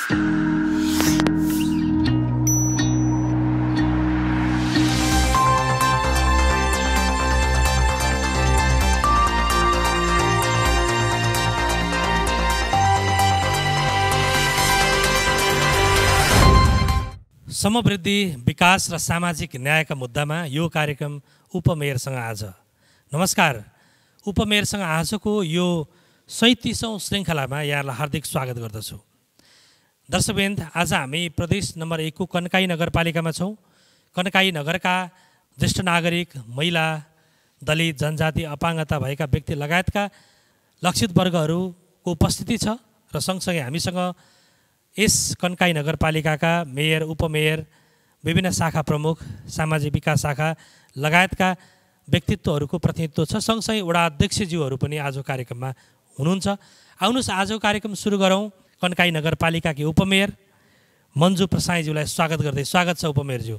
समवृद्धि, विकास र सामाजिक न्यायका मुद्दामा यो कार्यक्रम उपमेयर सँग आज। नमस्कार, उपमेयर सँग आजको यो 37औं श्रृङ्खलामा यहाँलाई हार्दिक स्वागत गर्दछु। दर्शकवृन्द, आज हामी प्रदेश नम्बर 1 को कन्काई नगरपालिकामा छौँ। कन्काई नगरका ज्येष्ठ नागरिक, महिला, दलित, जनजाति, अपाङ्गता भएका व्यक्ति लगायतका लक्षित वर्गहरूको उपस्थिति छ र सँगसँगै हामीसँग यस कन्काई नगरपालिकाका मेयर, उपमेयर, विभिन्न शाखा प्रमुख, सामाजिक विकास शाखा लगायतका व्यक्तित्वहरूको प्रतिनिधित्व छ। सँगसँगै वडा अध्यक्षज्यूहरू पनि आज कार्यक्रममा हुनुहुन्छ। आउनुहोस् आजको कार्यक्रम सुरु गरौँ। कन्काई नगरपालिकाकी उपमेयर मन्जु प्रसाईज्यूलाई स्वागत गर्दै। स्वागत छ उपमेयरज्यू।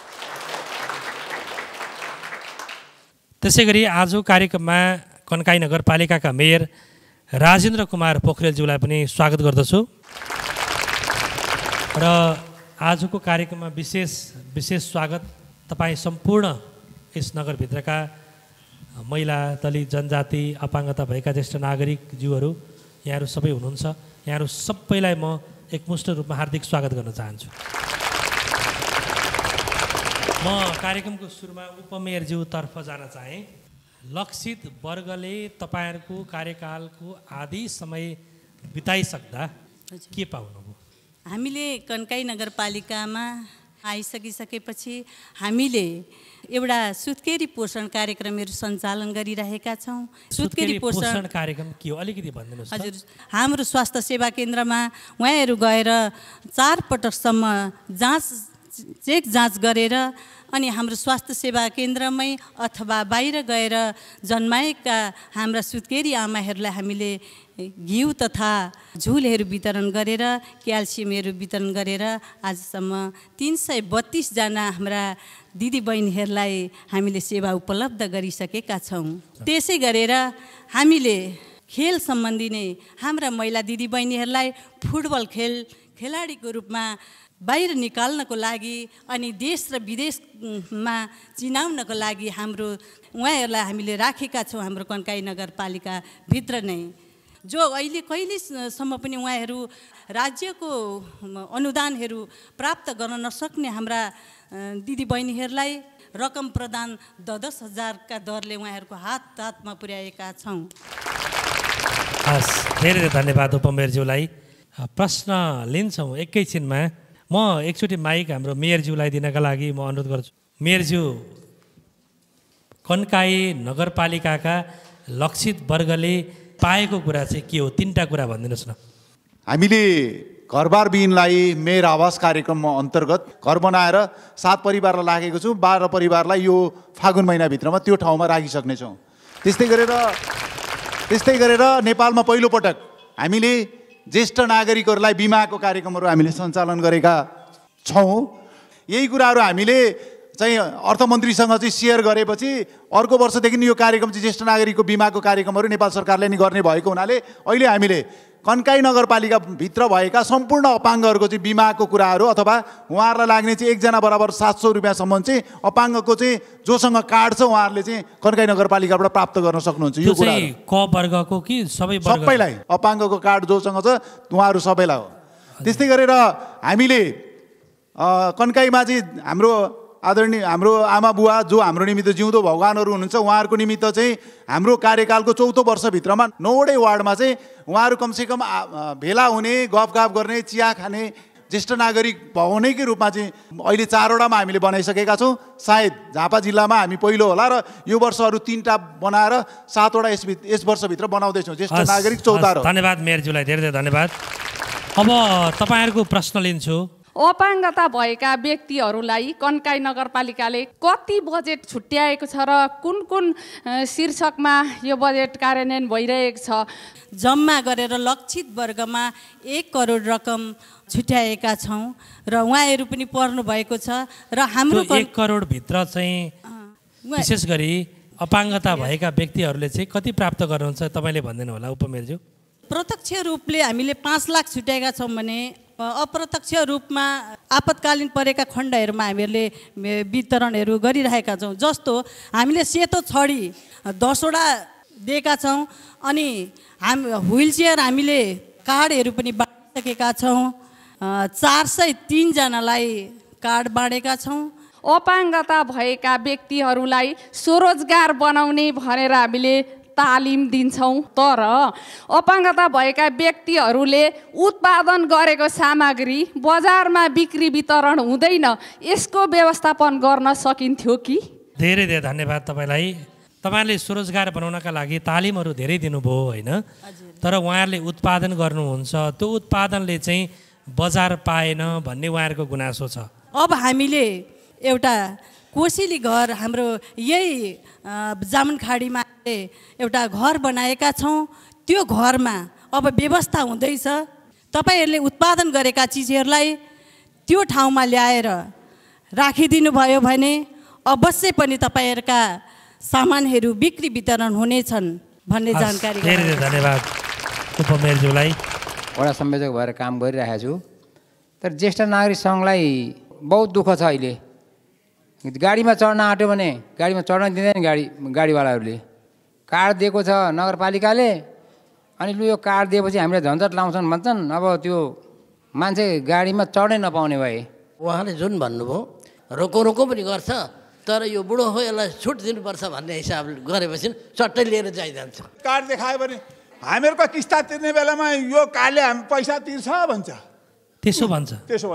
त्यसै गरी आजको कार्यक्रममा कन्काई नगरपालिकाका मेयर राजेन्द्र कुमार पोखरेलज्यूलाई पनि स्वागत गर्दछु। र आजको कार्यक्रममा विशेष स्वागत तपाईँ सम्पूर्ण यस नगरभित्रका महिला, दलित, जनजाति, अपाङ्गता भएका ज्येष्ठ नागरिकज्यूहरू यहाँहरू सबै हुनुहुन्छ। यहाँहरू सबैलाई म एकमुष्ट रूपमा हार्दिक स्वागत गर्न चाहन्छु। म कार्यक्रमको सुरुमा उपमेयरज्यूतर्फ जान चाहेँ। लक्षित वर्गले तपाईँहरूको कार्यकालको आधी समय बिताइसक्दा के पाउनुभयो? हामीले कन्काई नगरपालिकामा आइसकिसकेपछि हामीले एउटा सुत्केरी पोषण कार्यक्रमहरू सञ्चालन गरिरहेका छौँ। सुत्केरी पोषण कार्यक्रम के हो अलिकति भनिदिनुहोस्। हजुर, हाम्रो स्वास्थ्य सेवा केन्द्रमा उहाँहरू गएर 4 पटकसम्म चेक जाँच गरेर अनि हाम्रो स्वास्थ्य सेवा केन्द्रमै अथवा बाहिर गएर जन्माएका हाम्रा सुत्केरी आमाहरूलाई हामीले घिउ तथा झुलहरू वितरण गरेर क्याल्सियमहरू वितरण गरेर आजसम्म 332 जना हाम्रा दिदीबहिनीहरूलाई हामीले सेवा उपलब्ध गरिसकेका छौँ। त्यसै गरेर हामीले खेल सम्बन्धी नै हाम्रा महिला दिदीबहिनीहरूलाई फुटबल खेलाडीको रूपमा बाहिर निकाल्नको लागि अनि देश र विदेशमा चिनाउनको लागि हाम्रो उहाँहरूलाई हामीले राखेका छौँ हाम्रो कन्काई नगरपालिकाभित्र नै। जो अहिले कहिलेसम्म पनि उहाँहरू राज्यको अनुदानहरू प्राप्त गर्न नसक्ने हाम्रा दिदीबहिनीहरूलाई रकम प्रदान 10,000 का दरले उहाँहरूको हातमा पुर्याएका छौँ। हस्, धेरै धन्यवाद उपमेयरज्यूलाई। प्रश्न लिन्छौँ एकैछिनमा। म एकचोटि माइक हाम्रो मेयरज्यूलाई दिनका लागि म अनुरोध गर्छु। मेयरज्यू, कन्काई नगरपालिकाका लक्षित वर्गले पाएको कुरा चाहिँ के हो? 3टा कुरा भनिदिनुहोस् न। हामीले घरबार विहीनलाई मेयर आवास कार्यक्रम अन्तर्गत घर बनाएर 7 परिवारलाई राखेको छौँ। 12 परिवारलाई यो फागुन महिनाभित्रमा त्यो ठाउँमा राखिसक्नेछौँ। त्यस्तै गरेर नेपालमा पहिलोपटक हामीले ज्येष्ठ नागरिकहरूलाई बिमाको कार्यक्रमहरू हामीले सञ्चालन गरेका छौँ। यही कुराहरू हामीले चाहिँ अर्थमन्त्रीसँग चाहिँ सेयर गरेपछि अर्को वर्षदेखि यो कार्यक्रम चाहिँ ज्येष्ठ नागरिकको बिमाको कार्यक्रमहरू नेपाल सरकारले नि गर्ने भएको हुनाले अहिले हामीले कन्काई नगरपालिकाभित्र भएका सम्पूर्ण अपाङ्गहरूको चाहिँ बिमाको कुराहरू अथवा उहाँहरूलाई लाग्ने चाहिँ 1 जना बराबर 700 रुपियाँसम्म चाहिँ अपाङ्गको चाहिँ जोसँग कार्ड छ उहाँहरूले चाहिँ कन्काई नगरपालिकाबाट प्राप्त गर्न सक्नुहुन्छ। यो कुरा क वर्गको कि सबैलाई अपाङ्गको कार्ड जोसँग छ उहाँहरू सबैलाई हो। त्यस्तै गरेर हामीले कन्काईमा चाहिँ हाम्रो आदरणीय हाम्रो आमा बुवा जो हाम्रो निमित्त जिउँदो भगवानहरू हुनुहुन्छ उहाँहरूको निमित्त चाहिँ हाम्रो कार्यकालको 4औं वर्षभित्रमा 9वटै वार्डमा चाहिँ उहाँहरू कमसेकम भेला हुने, गफगाफ गर्ने, चिया खाने ज्येष्ठ नागरिक भवनैकै रूपमा चाहिँ अहिले 4वटामा हामीले बनाइसकेका छौँ। सायद झापा जिल्लामा हामी पहिलो होला र यो वर्ष अरू 3टा बनाएर 7वटा यस वर्षभित्र बनाउँदैछौँ। ज्येष्ठ नागरिक 14 हो। धन्यवाद मेयरज्यूलाई, धेरै धन्यवाद। अब तपाईँहरूको प्रश्न लिन्छु। अपाङ्गता भएका व्यक्तिहरूलाई कन्काई नगरपालिकाले कति बजेट छुट्याएको छ र कुन शीर्षकमा यो बजेट कार्यान्वयन भइरहेको छ? जम्मा गरेर लक्षित वर्गमा 1 करोड रकम छुट्याएका छौँ र उहाँहरू पनि पर्नु भएको छ र हाम्रो 1 करोड भित्र चाहिँ विशेष गरी अपाङ्गता भएका व्यक्तिहरूले चाहिँ कति प्राप्त गर्नुहुन्छ तपाईँले भन्दैन होला उपमेयरज्यू? प्रत्यक्ष रूपले हामीले 5 लाख छुट्याएका छौँ भने अप्रत्यक्ष रूपमा आपतकालीन परेका खण्डहरूमा हामीहरूले वितरणहरू गरिरहेका छौँ। जस्तो हामीले सेतो छडी 10वटा दिएका छौँ अनि व्हिल चेयर हामीले कार्डहरू पनि बाँडिसकेका छौँ। 403 जनालाई कार्ड बाँडेका छौँ। अपाङ्गता भएका व्यक्तिहरूलाई स्वरोजगार बनाउने भनेर हामीले तालिम दिन्छौँ। तर अपाङ्गता भएका व्यक्तिहरूले उत्पादन गरेको सामग्री बजारमा बिक्री वितरण हुँदैन, यसको व्यवस्थापन गर्न सकिन्थ्यो कि? धेरै धेरै धन्यवाद तपाईँलाई। तपाईँले स्वरोजगार बनाउनका लागि तालिमहरू धेरै दिनुभयो होइन, तर उहाँहरूले उत्पादन गर्नुहुन्छ, त्यो उत्पादनले चाहिँ बजार पाएन भन्ने उहाँहरूको गुनासो छ। अब हामीले एउटा कोसेली घर हाम्रो यही जामुनखाडीमा एउटा घर बनाएका छौँ। त्यो घरमा अब व्यवस्था हुँदैछ। तपाईँहरूले उत्पादन गरेका चिजहरूलाई त्यो ठाउँमा ल्याएर राखिदिनु भयो भने अवश्य पनि तपाईँहरूका सामानहरू बिक्री वितरण हुनेछन् भन्ने जानकारी। धेरै धेरै धन्यवाद उपमेयरज्यूलाई। वडा संयोजक भएर काम गरिरहेको छु, तर ज्येष्ठ नागरिक सङ्घलाई बहुत दुःख छ। अहिले गाडीमा चढ्न आँट्यो भने गाडीमा चढ्न दिँदैन गाडीवालाहरूले। कार्ड दिएको छ नगरपालिकाले, अनि लु यो कार्ड दिएपछि हामीले झन्झट लाउँछन् भन्छन्। अब त्यो मान्छे गाडीमा चढ्नै नपाउने भए। उहाँले जुन भन्नुभयो रोको पनि गर्छ, तर यो बुढो हो यसलाई छुट दिनुपर्छ भन्ने हिसाबले गरेपछि चट्टै लिएर जाइजान्छ। कार्ड देखायो भने हामीहरूको किस्ता तिर्ने बेलामा यो कार्डले हामी पैसा तिर्छ भन्छ। त्यसो भन्छ।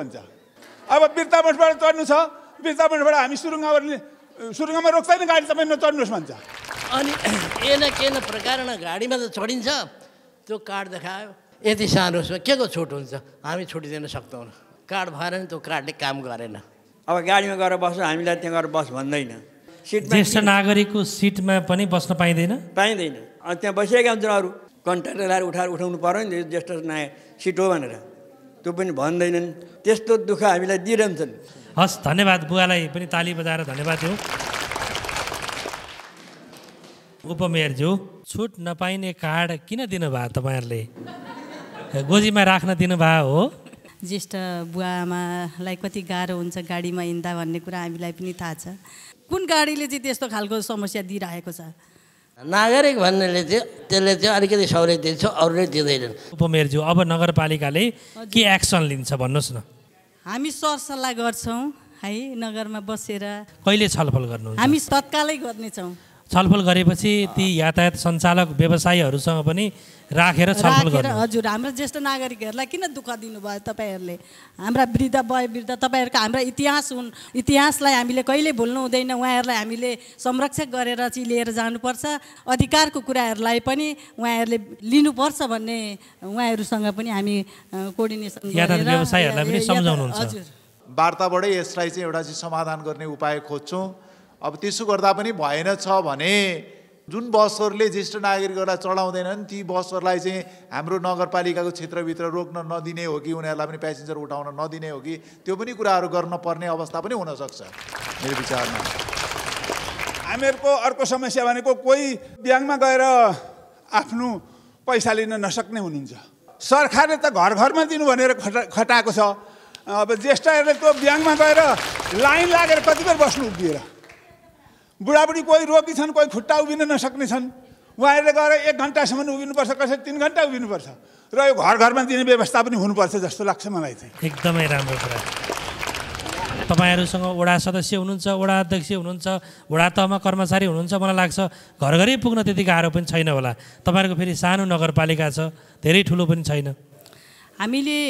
अब बिर्तामठबाट चढ्नु छ, बिर्तामठबाट हामी सुरुङमा रोक्दैन गाडी, तपाईँ नचढ्नुहोस् भन्छ। अनि के न प्रकार गाडीमा त चढिन्छ, त्यो कार्ड देखायो यति सानो के को छुट हुन्छ, हामी छुट दिन सक्दैनौँ। कार्ड भएर नि त्यो कार्डले काम गरेन। अब गाडीमा गएर बस्नु, हामीलाई त्यहाँ गएर बस भन्दैन। ज्येष्ठ नागरिकको सिटमा पनि बस्न पाइँदैन। अनि त्यहाँ बसिरहेका हुन्छन् अरू कन्ट्र्याक्टरलाई उठाउनु पर्यो नि, ज्येष्ठ सिट हो भनेर, त्यो पनि भन्दैनन्। त्यस्तो दुःख हामीलाई दिइरहन्छन्। हस्, धन्यवाद। बुवालाई पनि ताली बजाएर धन्यवाद दिउँ। उपमेयरज्यू, छुट नपाइने कार्ड किन दिनुभयो तपाईँहरूले? गोजीमा राख्न दिनुभयो हो? ज्येष्ठ बुवा आमालाई कति गाह्रो हुन्छ गाडीमा हिँड्दा भन्ने कुरा हामीलाई पनि थाहा छ। कुन गाडीले चाहिँ त्यस्तो खालको समस्या दिइरहेको छ? नागरिक भन्नेले चाहिँ त्यसले चाहिँ अलिकति सहुलियत दिन्छ, अरूले दिँदैनन्। उपमेयरज्यू, अब नगरपालिकाले के एक्सन लिन्छ भन्नुहोस् न। हामी सरसल्लाह गर्छौँ है, नगरमा बसेर। कहिले छलफल गर्नुहुन्छ? हामी तत्कालै गर्नेछौँ। छलफल गरेपछि ती यातायात सञ्चालक व्यवसायीहरूसँग पनि राखेर छलफल गर्नु। हजुर, हाम्रो ज्येष्ठ नागरिकहरूलाई किन दुःख दिनुभयो तपाईँहरूले? हाम्रा वृद्ध तपाईँहरूका हाम्रा इतिहासलाई हामीले कहिले भुल्नु हुँदैन। उहाँहरूलाई हामीले संरक्षण गरेर चाहिँ लिएर जानुपर्छ। अधिकारको कुराहरूलाई पनि उहाँहरूले लिनुपर्छ भन्ने उहाँहरूसँग पनि हामी कोर्डिनेसन यातायात व्यवसायीहरूलाई पनि सम्झाउनुहुन्छ। हजुर, वार्ताबाटै यसलाई चाहिँ एउटा चाहिँ समाधान गर्ने उपाय खोज्छौँ। अब त्यसो गर्दा पनि भएन छ भने जुन बसहरूले ज्येष्ठ नागरिकहरूलाई चढाउँदैनन् ती बसहरूलाई चाहिँ हाम्रो नगरपालिकाको क्षेत्रभित्र रोक्न नदिने हो कि उनीहरूलाई पनि प्यासेन्जर उठाउन नदिने हो कि त्यो पनि कुराहरू गर्न पर्ने अवस्था पनि हुनसक्छ मेरो विचारमा। हामीहरूको अर्को समस्या भनेको कोही ब्याङ्कमा गएर आफ्नो पैसा लिन नसक्ने हुनुहुन्छ। सरकारले त घर घरमा दिनु भनेर खटाएको छ। अब ज्येष्ठहरूले त्यो ब्याङ्कमा गएर लाइन लागेर कति बेर बस्नु उभिएर, बुढाबुढी कोही रोकी छन्, कोही खुट्टा उभिन नसक्ने छन्। उहाँहरूले गएर 1 घन्टासम्म उभिनुपर्छ, कसै 3 घन्टा उभिनुपर्छ। र यो घर घरमा दिने व्यवस्था पनि हुनुपर्छ जस्तो लाग्छ मलाई चाहिँ। एकदमै राम्रो कुरा। तपाईँहरूसँग वडा सदस्य हुनुहुन्छ, वडा अध्यक्ष हुनुहुन्छ, वडा तहमा कर्मचारी हुनुहुन्छ, मलाई लाग्छ घर घरै पुग्न त्यति गाह्रो पनि छैन होला। तपाईँहरूको फेरि सानो नगरपालिका छ, धेरै ठुलो पनि छैन। हामीले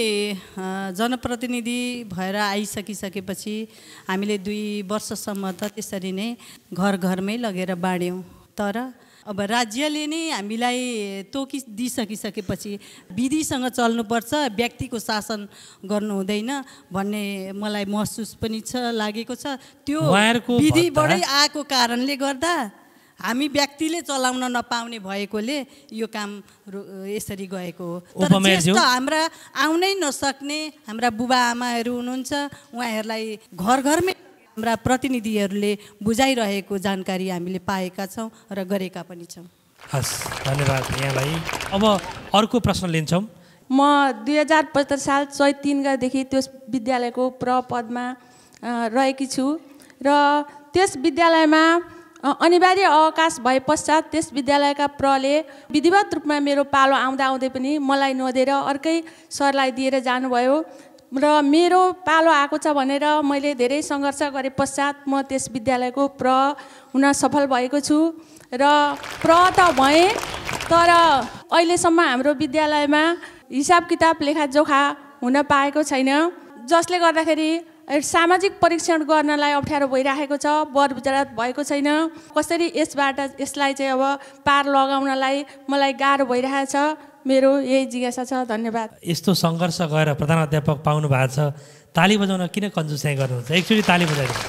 जनप्रतिनिधि भएर आइसकिसकेपछि हामीले 2 वर्षसम्म त त्यसरी नै घर घरमै लगेर बाँड्यौँ। तर अब राज्यले नै हामीलाई तोकी दिइसकिसकेपछि विधिसँग चल्नुपर्छ, व्यक्तिको शासन गर्नु हुँदैन भन्ने मलाई महसुस पनि लागेको छ। त्यो विधिबाटै आएको कारणले गर्दा हामी व्यक्तिले चलाउन नपाउने भएकोले यो काम यसरी गएको हो। तर ज्येष्ठ हाम्रा आउनै नसक्ने हाम्रा बुबा आमाहरू हुनुहुन्छ, उहाँहरूलाई घर घरमै हाम्रा प्रतिनिधिहरूले बुझाइरहेको जानकारी हामीले पाएका छौँ र गरेका पनि छौँ। हस्, धन्यवाद यहाँलाई। अब अर्को प्रश्न लिन्छौँ। म 2075 साल चैत 3 गतेदेखि त्यस विद्यालयको प्रपदमा रहेकी छु र त्यस विद्यालयमा अनिवार्य अवकाश भए पश्चात त्यस विद्यालयका प्रले विधिवत रूपमा मेरो पालो आउँदै पनि मलाई नदिएर अर्कै सरलाई दिएर जानुभयो र मेरो पालो आएको छ भनेर मैले धेरै सङ्घर्ष गरे पश्चात म त्यस विद्यालयको प्र हुन सफल भएको छु र प्र त भएँ तर अहिलेसम्म हाम्रो विद्यालयमा हिसाब किताब लेखाजोखा हुन पाएको छैन जसले गर्दाखेरि सामाजिक परीक्षण गर्नलाई अप्ठ्यारो भइरहेको छ बरबुजरात भएको छैन कसरी यसलाई चाहिँ अब पार लगाउनलाई मलाई गाह्रो भइरहेछ मेरो यही जिज्ञासा छ धन्यवाद यस्तो सङ्घर्ष गरेर प्रधान अध्यापक पाउनु भएको छ ताली बजाउन किन कन्जुसाइ गर्नुहुन्छ एकचोटि ताली बजाइदिनु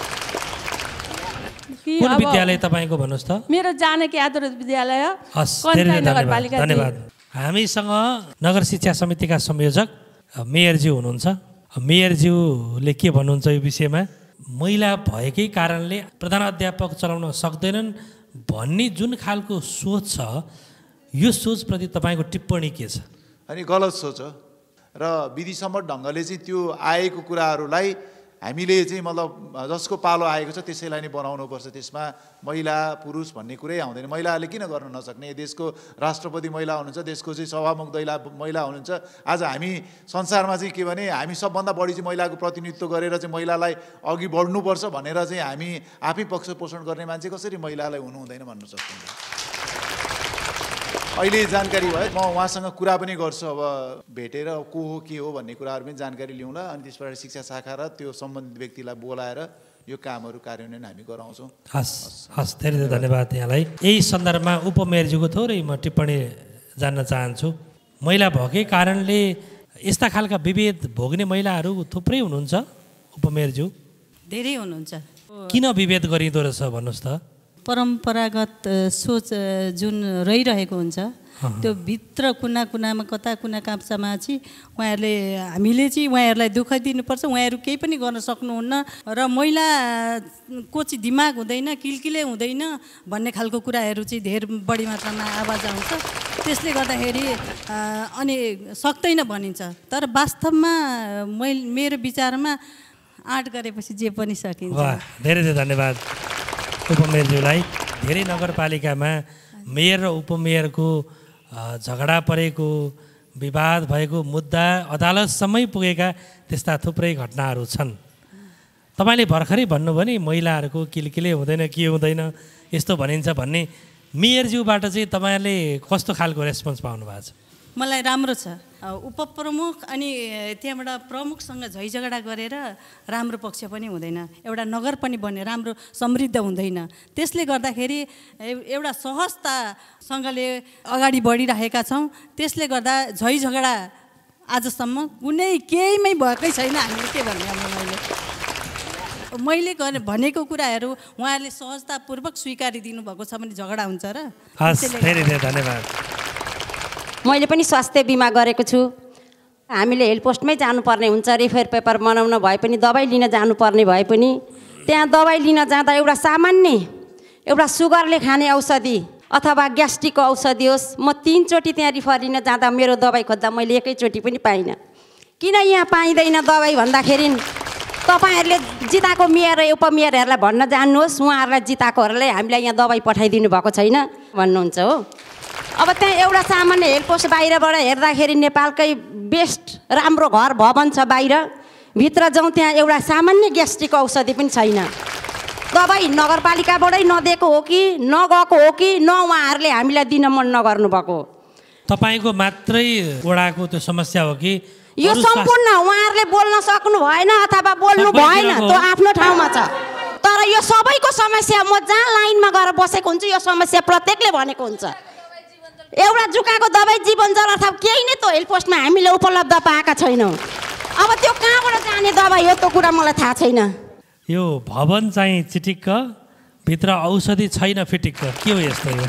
कुन विद्यालय तपाईँको भन्नुहोस् त मेरो जानकी आदर्श विद्यालय कन्काई नगरपालिका धन्यवाद हामीसँग नगर शिक्षा समितिका संयोजक मेयरज्यू हुनुहुन्छ मेयरज्यूले के भन्नुहुन्छ यो विषयमा महिला भएकै कारणले प्रधान अध्यापक चलाउन सक्दैनन् भन्ने जुन खालको सोच छ यो सोचप्रति तपाईँको टिप्पणी के छ अनि गलत सोच हो र विधिसम्मत ढङ्गले चाहिँ त्यो आएको कुराहरूलाई हामीले चाहिँ मतलब जसको पालो आएको छ त्यसैलाई नै बनाउनुपर्छ त्यसमा महिला पुरुष भन्ने कुरै आउँदैन महिलाहरूले किन गर्न नसक्ने देशको राष्ट्रपति महिला हुनुहुन्छ देशको चाहिँ सभामुख महिला हुनुहुन्छ आज हामी संसारमा चाहिँ के भने हामी सबभन्दा बढी चाहिँ महिलाको प्रतिनिधित्व गरेर चाहिँ महिलालाई अघि बढ्नुपर्छ भनेर चाहिँ हामी आफै पक्ष पोषण गर्ने मान्छे कसरी महिलालाई हुनु हुँदैन भन्न सक्छौँ अहिले जानकारी भयो म उहाँसँग कुरा पनि गर्छु अब भेटेर को हो के हो भन्ने कुराहरू पनि जानकारी लिउँला अनि त्यसबाट शिक्षा शाखा र त्यो सम्बन्धित व्यक्तिलाई बोलाएर यो कामहरू कार्यान्वयन हामी गराउँछौँ हस् धेरै धेरै धन्यवाद यहाँलाई यही सन्दर्भमा उपमेयरज्यूको थोरै म टिप्पणी जान्न चाहन्छु महिला भएकै कारणले यस्ता खालका विभेद भोग्ने महिलाहरू थुप्रै हुनुहुन्छ उपमेयरज्यू धेरै हुनुहुन्छ किन विभेद गरिँदो रहेछ भन्नुहोस् त परम्परागत सोच जुन रहिरहेको हुन्छ त्यो भित्र कुना कुनामा कता कुना काप्चामा चाहिँ उहाँहरूले हामीले चाहिँ उहाँहरूलाई दुःख दिनुपर्छ उहाँहरू केही पनि गर्न सक्नुहुन्न र महिलाको चाहिँ दिमाग हुँदैन किलकिले हुँदैन भन्ने खालको कुराहरू चाहिँ धेरै बढी मात्रामा आवाज आउँछ त्यसले गर्दाखेरि अनि सक्दैन भनिन्छ तर वास्तवमा मेरो विचारमा आँट गरेपछि जे पनि सकिन्छ धेरै धेरै धन्यवाद उपमेयरज्यूलाई धेरै नगरपालिकामा मेयर र उपमेयरको झगडा परेको विवाद भएको मुद्दा अदालतसम्मै पुगेका त्यस्ता थुप्रै घटनाहरू छन् तपाईँले भर्खरै भन्नुभयो नि महिलाहरूको किलकिले हुँदैन के हुँदैन यस्तो भनिन्छ भन्ने मेयरज्यूबाट चाहिँ तपाईँहरूले कस्तो खालको रेस्पोन्स पाउनु भएको छ मलाई राम्रो छ उपप्रमुख अनि त्यहाँबाट प्रमुखसँग झैझगडा गरेर राम्रो पक्ष पनि हुँदैन एउटा नगर पनि बन्ने राम्रो समृद्ध हुँदैन त्यसले गर्दाखेरि एउटा सहजतासँगले अगाडि बढिरहेका छौँ त्यसले गर्दा झैझगडा आजसम्म कुनै केहीमै भएकै छैन हामीले के भन्ने मैले भनेको कुराहरू उहाँहरूले सहजतापूर्वक स्वीकारिदिनु भएको छ भने झगडा हुन्छ र धेरै धेरै धन्यवाद मैले पनि स्वास्थ्य बिमा गरेको छु हामीले हेल्थ पोस्टमै जानुपर्ने हुन्छ रेफर पेपर बनाउन भए पनि दबाई लिन जानुपर्ने भए पनि त्यहाँ दबाई लिन जाँदा एउटा सामान्य एउटा सुगरले खाने औषधि अथवा ग्यास्ट्रिकको औषधि होस् म 3 चोटि त्यहाँ रिफर लिन जाँदा मेरो दबाई खोज्दा मैले एकैचोटि पनि पाइनँ किन यहाँ पाइँदैन दबाई भन्दाखेरि तपाईँहरूले जिताएको मेयर र उपमेयरहरूलाई भन्न जान्नुहोस् उहाँहरूलाई जिताएकोहरूलाई हामीलाई यहाँ दबाई पठाइदिनु भएको छैन भन्नुहुन्छ हो अब त्यहाँ एउटा सामान्य हेल्थ पोस्ट बाहिरबाट हेर्दाखेरि नेपालकै बेस्ट राम्रो घर भवन छ बाहिर भित्र जाउँ त्यहाँ एउटा सामान्य ग्यास्ट्रिकको औषधि पनि छैन दबाई नगरपालिकाबाटै नदिएको हो कि नगएको हो कि न उहाँहरूले हामीलाई दिन मन नगर्नु भएको तपाईँको मात्रै वडाको त्यो समस्या हो कि यो सम्पूर्ण उहाँहरूले बोल्न सक्नु भएन अथवा बोल्नु भएन त्यो आफ्नो ठाउँमा छ तर यो सबैको समस्या म जहाँ लाइनमा गएर बसेको हुन्छु यो समस्या प्रत्येकले भनेको हुन्छ एउटा जुकाको दबाई जीवनजल अथवा केही नै त्यो हेल्थ पोस्टमा हामीले उपलब्ध पाएका छैनौँ अब त्यो कहाँबाट जाने दबाई हो त्यो कुरा मलाई थाहा छैन यो भवन चाहिँ चिटिक्क भित्र औषधि छैन फिटिक्क के हो यस्तो यो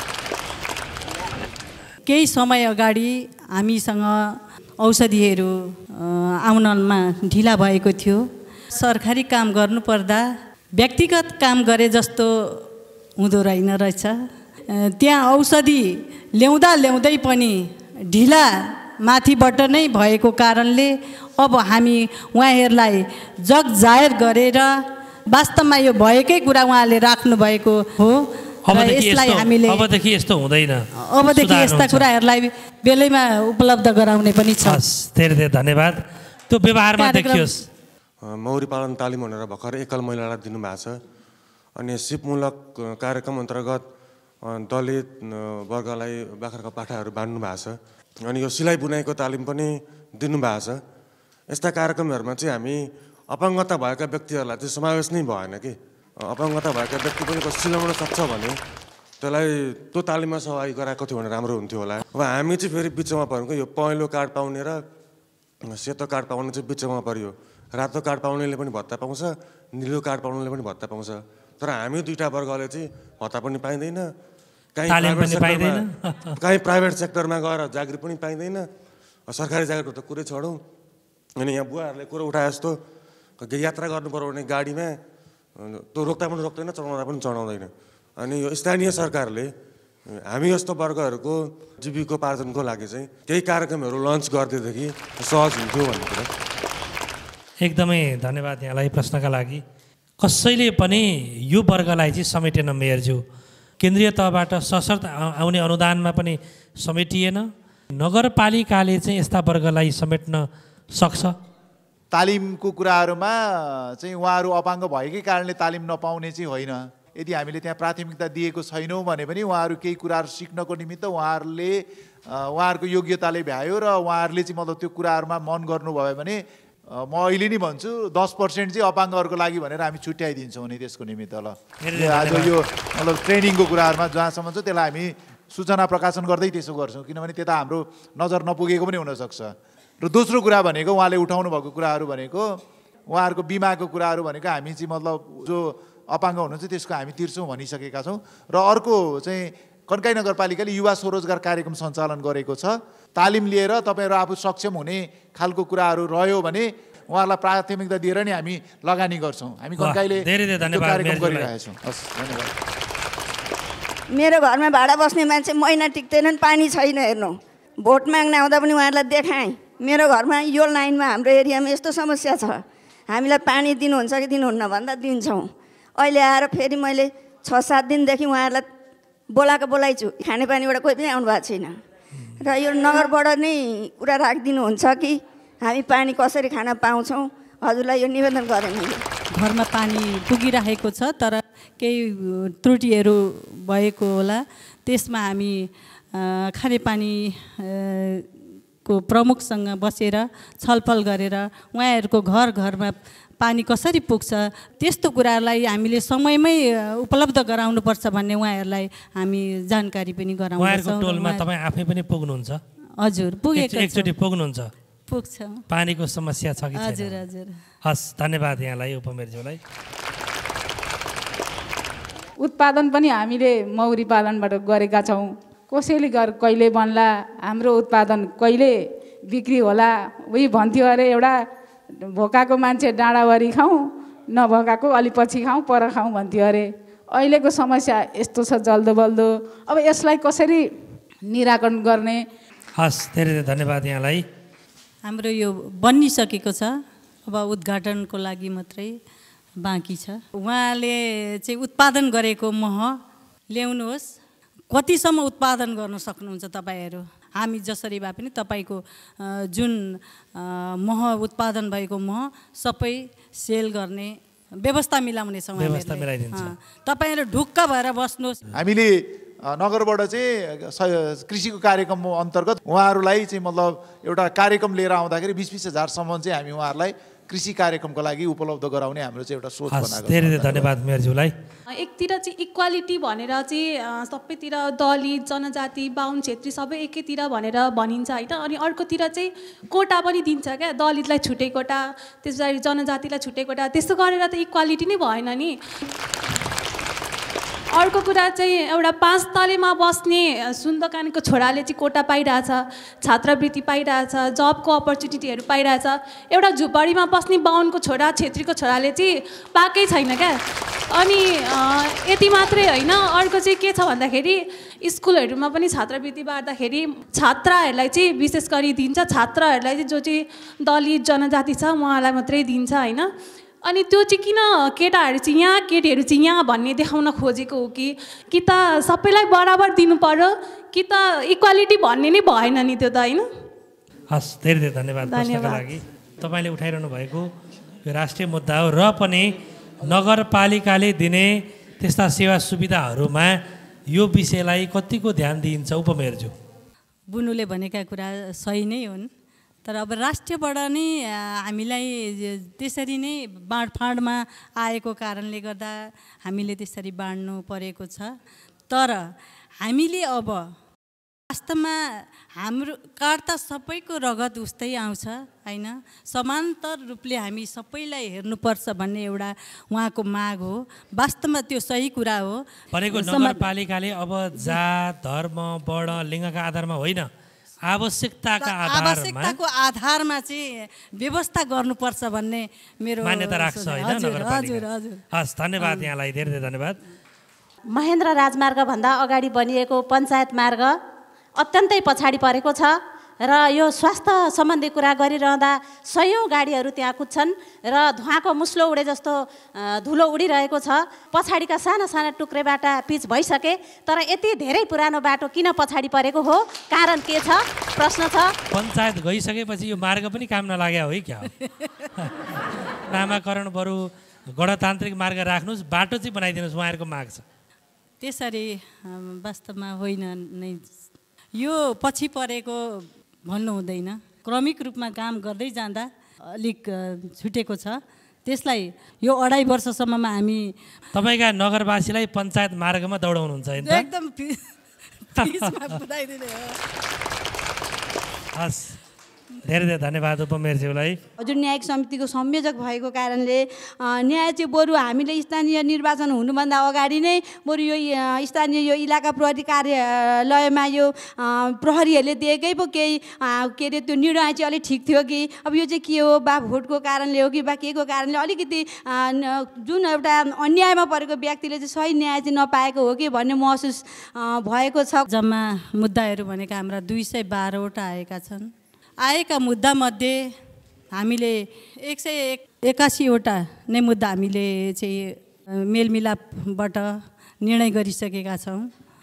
केही समय अगाडि हामीसँग औषधिहरू आउनमा ढिला भएको थियो सरकारी काम गर्नुपर्दा व्यक्तिगत काम गरे जस्तो हुँदो रहेछ त्यहाँ औषधि ल्याउँदै पनि ढिला माथिबाट नै भएको कारणले अब हामी उहाँहरूलाई जग जाहेर गरेर वास्तवमा यो भएकै कुरा उहाँले राख्नु भएको हो र यसलाई हामीले अबदेखि यस्तो हुँदैन, अबदेखि यस्ता कुराहरूलाई बेलैमा उपलब्ध गराउने पनि छ। धेरै धेरै धन्यवाद। त्यो व्यवहारमा देखियोस्। मौरी पालन तालिम भनेर भर्खर एकल महिलालाई दिनुभएको छ अनि सिपमूलक कार्यक्रम अन्तर्गत दलित वर्गलाई बाख्राको पाठाहरू बाँड्नु भएको छ अनि यो सिलाइ बुनाइको तालिम पनि दिनुभएको छ। यस्ता कार्यक्रमहरूमा चाहिँ हामी अपाङ्गता भएका व्यक्तिहरूलाई चाहिँ समावेश नै भएन कि अपाङ्गता भएका व्यक्ति पनि सिलाउन सक्छ भने त्यसलाई त्यो तालिममा सहभागी गराएको थियो भने राम्रो हुन्थ्यो होला। अब हामी चाहिँ फेरि बिचमा पऱ्यौँ कि यो पहेँलो कार्ड पाउने र सेतो कार्ड पाउने चाहिँ बिचमा पऱ्यो। रातो कार्ड पाउनेले पनि भत्ता पाउँछ, निलो कार्ड पाउनेले पनि भत्ता पाउँछ, तर हामी दुईवटा वर्गले चाहिँ भत्ता पनि पाइँदैन, कहीँ प्राइभेट सेक्टरमा गएर जागिर पनि पाइँदैन, सरकारी जागिरको त कुरै छोडौँ। अनि यहाँ बुवाहरूले कुरो उठाए जस्तो यात्रा गर्नु पर्यो भने गाडीमा त्यो रोक्दा पनि रोक्दैन, चढाउँदा पनि चढाउँदैन। अनि यो स्थानीय सरकारले हामी जस्तो वर्गहरूको जीविकोपार्जनको लागि चाहिँ केही कार्यक्रमहरू लन्च गरिदिएदेखि सहज हुन्थ्यो भन्ने कुरा। एकदमै धन्यवाद यहाँलाई प्रश्नका लागि। कसैले पनि यो वर्गलाई चाहिँ समेटेन मेयरज्यू, केन्द्रीय तहबाट सशर्त आउने अनुदानमा पनि समेटिएन। नगरपालिकाले चाहिँ यस्ता वर्गलाई समेट्न सक्छ? तालिमको कुराहरूमा चाहिँ उहाँहरू अपाङ्ग भएकै कारणले तालिम नपाउने चाहिँ होइन। यदि हामीले त्यहाँ प्राथमिकता दिएको छैनौँ भने पनि उहाँहरू केही कुराहरू सिक्नको निमित्त उहाँहरूको योग्यताले भ्यायो र उहाँहरूले चाहिँ मतलब त्यो कुराहरूमा मन गर्नुभयो भने म अहिले नै भन्छु 10% चाहिँ अपाङ्गहरूको लागि भनेर हामी छुट्याइदिन्छौँ नि त्यसको निमित्त। ल आज यो मतलब ट्रेनिङको कुराहरूमा जहाँसम्म छ त्यसलाई हामी सूचना प्रकाशन गर्दै त्यसो गर्छौँ, किनभने त्यता हाम्रो नजर नपुगेको पनि हुनसक्छ। र दोस्रो कुरा भनेको उहाँले उठाउनु भएको कुराहरू भनेको उहाँहरूको बिमाको कुराहरू भनेको हामी चाहिँ मतलब जो अपाङ्ग हुनुहुन्छ त्यसको हामी तिर्छौँ भनिसकेका छौँ। र अर्को चाहिँ कन्काई नगरपालिकाले युवा स्वरोजगार कार्यक्रम सञ्चालन गरेको छ। तालिम लिएर तपाईँहरू आफू सक्षम हुने खालको कुराहरू रह्यो भने उहाँहरूलाई प्राथमिकता दिएर नै हामी लगानी गर्छौँ। हामी कन्काईले कार्यक्रम गरिरहेका छौँ। हस्, धन्यवाद। मेरो घरमा भाडा बस्ने मान्छे महिना टिक्दैनन्, पानी छैन। हेर्नु, भोट माग्न आउँदा पनि उहाँहरूलाई देखाएँ मेरो घरमा यो लाइनमा हाम्रो एरियामा यस्तो समस्या छ, हामीलाई पानी दिनुहुन्छ कि दिनुहुन्न भन्दा दिन्छौँ। अहिले आएर फेरि मैले 6-7 दिनदेखि उहाँहरूलाई बोलाइछु, खानेपानीबाट कोही पनि आउनु भएको छैन। र यो नगरबाट नै कुरा राखिदिनुहुन्छ कि हामी पानी कसरी खान पाउँछौँ, हजुरलाई यो निवेदन गरेँ मैले। घरमा पानी पुगिरहेको छ तर केही त्रुटिहरू भएको होला, त्यसमा हामी खानेपानी को प्रमुखसँग बसेर छलफल गरेर उहाँहरूको घरमा पानी कसरी पुग्छ त्यस्तो कुरालाई हामीले समयमै उपलब्ध गराउनुपर्छ भन्ने उहाँहरूलाई हामी जानकारी पनि गराउँछौँ। उहाँहरूको टोलमा तपाईँ आफै पनि पुग्नुहुन्छ? हजुर, पुगेको एकचोटि पुग्नुहुन्छ? पुग्छ। पानीको समस्या छ कि छैन? हजुर हजुर। हस्, धन्यवाद यहाँलाई उपमेयरज्यूलाई। उत्पादन पनि हामीले मौरी पालनबाट गरेका छौँ। कसैले कहिले बन्ला, हाम्रो उत्पादन कहिले बिक्री होला, उही भन्थ्यो अरे एउटा भोकाको मान्छे डाँडाभरि खाउँ, नभोकाको अलि पछि खाउँ, पर खाउँ भन्थ्यो अरे। अहिलेको समस्या यस्तो छ जल्दो बल्दो, अब यसलाई कसरी निराकरण गर्ने? हस्, धेरै धेरै धन्यवाद यहाँलाई। हाम्रो यो बनिसकेको छ, अब उद्घाटनको लागि मात्रै बाँकी छ। उहाँले चाहिँ उत्पादन गरेको मह ल्याउनुहोस्, कतिसम्म उत्पादन गर्न सक्नुहुन्छ तपाईँहरू? हामी जसरी भए पनि तपाईँको जुन मह उत्पादन भएको मह सबै सेल गर्ने व्यवस्था मिलाउनेछौँ। व्यवस्था मिलाइदिन्छ। तपाईँहरू ढुक्क भएर बस्नुहोस्। हामीले नगरबाट चाहिँ कृषिको कार्यक्रम अन्तर्गत उहाँहरूलाई चाहिँ मतलब एउटा कार्यक्रम लिएर आउँदाखेरि 20-20 हजारसम्म चाहिँ हामी उहाँहरूलाई कृषि कार्यक्रमको लागि उपलब्ध गराउने हाम्रो चाहिँ एउटा सोच बनाएको छ। धेरै धेरै धन्यवाद मेयरज्यूलाई। एकतिर चाहिँ इक्वालिटी भनेर चाहिँ सबैतिर दलित, जनजाति, बाहुन, छेत्री सबै एकैतिर भनेर भनिन्छ होइन, अनि अर्कोतिर चाहिँ कोटा पनि दिन्छ क्या, दलितलाई छुट्टै कोटा, त्यस पछाडि जनजातिलाई छुट्टै कोटा, त्यस्तो गरेर त इक्वालिटी नै भएन नि। अर्को कुरा चाहिँ एउटा 5 तलेमा बस्ने सुन्दकानीको छोराले चाहिँ कोटा पाइरहेछ, छात्रवृत्ति पाइरहेछ, जबको अपर्च्युनिटीहरू पाइरहेछ। एउटा झुपडीमा बस्ने बाहुनको छोरा, छेत्रीको छोराले चाहिँ पाएकै छैन क्या। अनि यति मात्रै होइन, अर्को चाहिँ के छ भन्दाखेरि स्कुलहरूमा पनि छात्रवृत्ति बाँड्दाखेरि छात्राहरूलाई चाहिँ विशेष गरी दिन्छ, छात्राहरूलाई चाहिँ जो चाहिँ दलित जनजाति छ उहाँलाई मात्रै दिन्छ होइन। अनि त्यो चाहिँ किन केटाहरू चाहिँ यहाँ केटीहरू चाहिँ यहाँ भन्ने देखाउन खोजेको हो कि त सबैलाई बराबर दिनु पर्यो कि त इक्वालिटी भन्ने नै भएन नि त्यो त होइन। हस्, धेरै धेरै धन्यवाद प्रश्नका लागि। तपाईँले उठाइरहनु भएको यो राष्ट्रिय मुद्दा हो र पनि नगरपालिकाले दिने त्यस्ता सेवा सुविधाहरूमा यो विषयलाई कतिको ध्यान दिइन्छ उपमेयरज्यू? बुनुले भनेका कुरा सही नै हुन्, तर अब राष्ट्रियबाट नै हामीलाई त्यसरी नै बाँडफाँडमा आएको कारणले गर्दा हामीले त्यसरी बाँड्नु परेको छ। तर हामीले अब वास्तवमा हाम्रो कार्ड त सबैको रगत उस्तै आउँछ होइन, समान्तर रूपले हामी सबैलाई हेर्नुपर्छ भन्ने एउटा उहाँको माग हो। वास्तवमा त्यो सही कुरा हो। भनेको नगरपालिकाले अब जात, धर्म, वर्ण, लिङ्गका आधारमा होइन, आवश्यकताको आधारमा चाहिँ व्यवस्था गर्नुपर्छ भन्ने मेरो मान्यता राख्छ होइन नगरपालिका। हस्, धन्यवाद यहाँलाई, धेरै धेरै धन्यवाद। महेन्द्र राजमार्गभन्दा अगाडि बनिएको पञ्चायत मार्ग अत्यन्तै पछाडि परेको छ र यो स्वास्थ्य सम्बन्धी कुरा गरिरहँदा सयौँ गाडीहरू त्यहाँ कुद्छन् र धुवाँको मुस्लो उडे जस्तो धुलो उडिरहेको छ। पछाडिका साना साना टुक्रेबाट पिच भइसके, तर यति धेरै पुरानो बाटो किन पछाडि परेको हो, कारण के छ, प्रश्न छ। पञ्चायत गइसकेपछि यो मार्ग पनि काम नलाग्यो है क्या? नामाकरण बरु गणतान्त्रिक मार्ग राख्नुहोस्, बाटो चाहिँ बनाइदिनुहोस्, उहाँहरूको माग छ। त्यसरी वास्तवमा होइन नै, यो पछि परेको भन्नु हुँदैन। क्रमिक रूपमा काम गर्दै जाँदा अलिक छुटेको छ। त्यसलाई यो 2.5 वर्षसम्ममा हामी तपाईँका नगरवासीलाई पञ्चायत मार्गमा दौडाउनुहुन्छ एकदम पिचमा पुर्याइदिने हो। हस्, धेरै धेरै धन्यवाद उपमेयरज्यूलाई। हजुर, न्यायिक समितिको संयोजक भएको कारणले न्याय चाहिँ बरु हामीले स्थानीय निर्वाचन हुनुभन्दा अगाडि नै बरु यो स्थानीय यो इलाका प्रहरी कार्यालयमा यो प्रहरीहरूले दिएकै पो केही के अरे त्यो निर्णय चाहिँ अलिक ठिक थियो कि अब यो चाहिँ के हो, बा भोटको कारणले हो कि बा के को कारणले अलिकति जुन एउटा अन्यायमा परेको व्यक्तिले चाहिँ सही न्याय चाहिँ नपाएको हो कि भन्ने महसुस भएको छ। जम्मा मुद्दाहरू भनेका हाम्रा 212वटा आएका छन्। आएका मुद्दामध्ये हामीले 181वटा नै मुद्दा हामीले चाहिँ मेलमिलापबाट निर्णय गरिसकेका छौँ।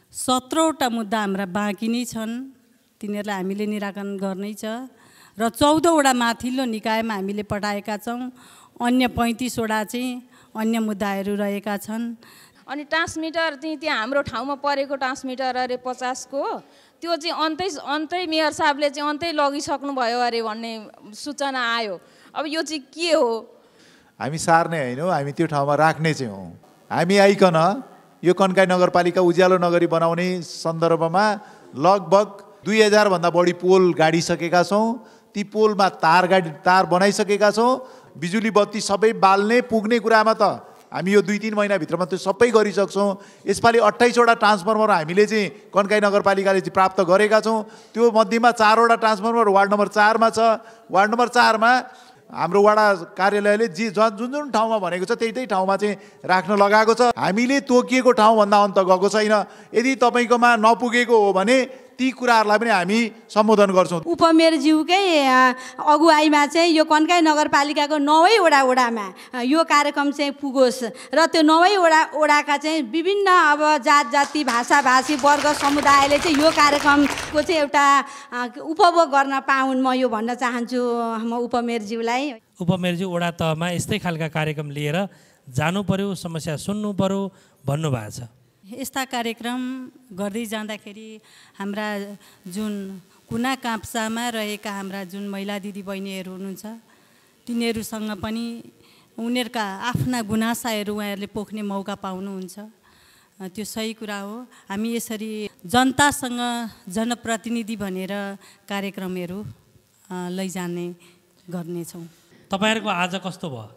17वटा मुद्दा हाम्रा बाँकी नै छन्, तिनीहरूलाई हामीले निराकरण गर्नै छ र 14वटा माथिल्लो निकायमा हामीले पठाएका छौँ। अन्य 35वटा चाहिँ अन्य मुद्दाहरू रहेका छन्। अनि ट्रान्समिटर चाहिँ त्यहाँ हाम्रो ठाउँमा परेको ट्रान्समिटर अरे 50 को त्यो चाहिँ अन्तै मेयर साहबले चाहिँ अन्तै लगिसक्नु भयो अरे भन्ने सूचना आयो। अब यो चाहिँ के हो? हामी सार्ने होइन, हामी त्यो ठाउँमा राख्ने चाहिँ हौँ। हामी आइकन यो कन्काई नगरपालिका उज्यालो नगरी बनाउने सन्दर्भमा लगभग 2000 भन्दा बढी पोल गाडिसकेका छौँ। ती पोलमा तार बनाइसकेका छौँ। बिजुली बत्ती सबै बाल्ने पुग्ने कुरामा त हामी यो 2-3 महिनाभित्रमा त्यो सबै गरिसक्छौँ। यसपालि 28वटा ट्रान्सफर्मर हामीले चाहिँ कन्काई नगरपालिकाले चाहिँ प्राप्त गरेका छौँ। त्यो मध्येमा 4वटा ट्रान्सफर्मर वार्ड नम्बर 4मा छ। वार्ड नम्बर 4मा हाम्रो वडा कार्यालयले जुन ठाउँमा भनेको छ त्यही ठाउँमा चाहिँ राख्न लगाएको छ। हामीले तोकिएको ठाउँभन्दा अन्त गएको छैन। यदि तपाईँकोमा नपुगेको हो भने ती कुराहरूलाई पनि हामी सम्बोधन गर्छौँ। उपमेयरज्यूकै अगुवाईमा चाहिँ यो कन्काई नगरपालिकाको 9वटा वडामा यो कार्यक्रम चाहिँ पुगोस् र त्यो 9वटा वडाका चाहिँ विभिन्न अब जात जाति भाषा भाषी वर्ग समुदायले चाहिँ यो कार्यक्रमको चाहिँ एउटा उपभोग गर्न पाउन्, म यो भन्न चाहन्छु म उपमेयरज्यूलाई। उपमेयरज्यू वडा तहमा यस्तै खालका कार्यक्रम लिएर जानु पर्यो, समस्या सुन्नु पर्यो भन्नुभएको छ। यस्ता कार्यक्रम गर्दै जाँदाखेरि हाम्रा जुन कुना काप्चामा रहेका हाम्रा जुन महिला दिदीबहिनीहरू हुनुहुन्छ तिनीहरूसँग पनि उनीहरूका आफ्ना गुनासाहरू उहाँहरूले पोख्ने मौका पाउनुहुन्छ। त्यो सही कुरा हो। हामी यसरी जनतासँग जनप्रतिनिधि भनेर कार्यक्रमहरू लैजाने गर्नेछौँ। तपाईँहरूको आज कस्तो भयो?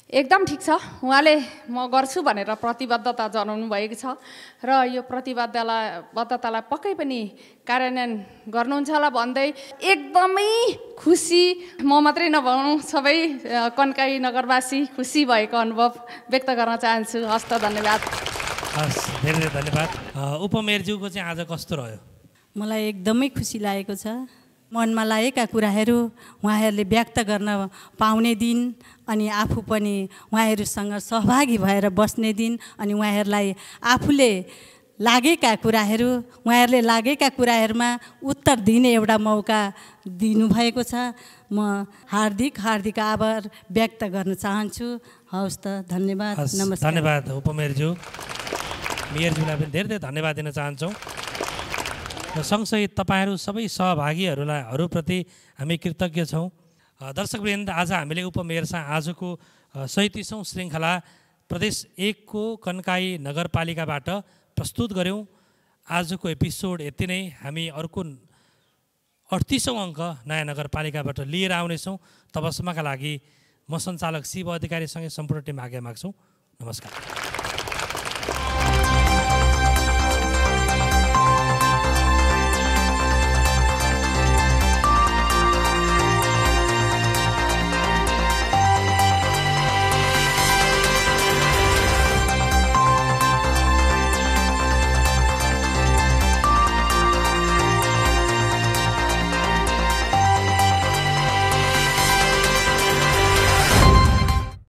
एकदम ठिक छ। उहाँले म गर्छु भनेर प्रतिबद्धता जनाउनु भएको छ र यो प्रतिबद्धतालाई पक्कै पनि कार्यान्वयन गर्नुहुन्छ होला भन्दै एकदमै खुसी म मात्रै नभनौँ सबै कन्काई नगरवासी खुसी भएको अनुभव व्यक्त गर्न चाहन्छु। हस्त धन्यवाद। हस्, धेरै धेरै धन्यवाद। उपमेयरज्यूको चाहिँ आज कस्तो रह्यो? मलाई एकदमै खुसी लागेको छ। मनमा लागेका कुराहरू उहाँहरूले व्यक्त गर्न पाउने दिन अनि आफू पनि उहाँहरूसँग सहभागी भएर बस्ने दिन अनि उहाँहरूलाई आफूले लागेका कुराहरूमा उत्तर दिने एउटा मौका दिनुभएको छ। म हार्दिक आभार व्यक्त गर्न चाहन्छु। हवस् त, धन्यवाद। नमस्कार। धन्यवाद उपमेयरज्यू। मेयरज्यूलाई पनि धेरै धेरै धन्यवाद दिन चाहन्छौँ र सँगसँगै तपाईँहरू सबै सहभागीहरूप्रति हामी कृतज्ञ छौँ। दर्शकवृन्द, आज हामीले उपमेयरसँग आजको 37औं श्रृङ्खला प्रदेश 1 को कन्काई नगरपालिकाबाट प्रस्तुत गऱ्यौँ। आजको एपिसोड यति नै। हामी अर्को 38औं अङ्क नयाँ नगरपालिकाबाट लिएर आउनेछौँ। तबसम्मका लागि म सञ्चालक शिव अधिकारीसँगै सम्पूर्ण टिम आज्ञा माग्छौँ। नमस्कार।